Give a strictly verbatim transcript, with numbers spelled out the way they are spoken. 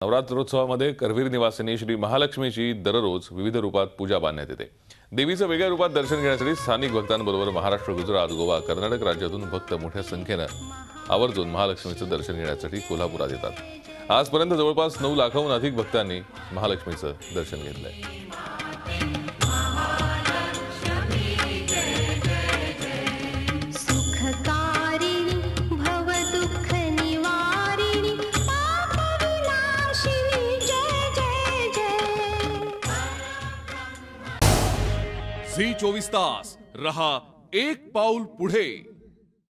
नवरात्रोत्सवामध्ये करवीर निवासिनी श्री महालक्ष्मीची दररोज विविध रूपात पूजा बांधण्यात येते। देवीचं वेगळ्या रूपात दर्शन घेण्यासाठी स्थानिक भक्तांबरोबर महाराष्ट्र, गुजरात, गोवा, कर्नाटक राज्यातून भक्त मोठ्या संख्येने आवर्जून महालक्ष्मीचं दर्शन घेण्यासाठी कोल्हापुरात येतात। आजपर्यंत जवळपास नऊ लाखाहून अधिक भक्तांनी महालक्ष्मीचं दर्शन घेतलंय। झी चोवीस तास रहा एक पाऊल पुढे।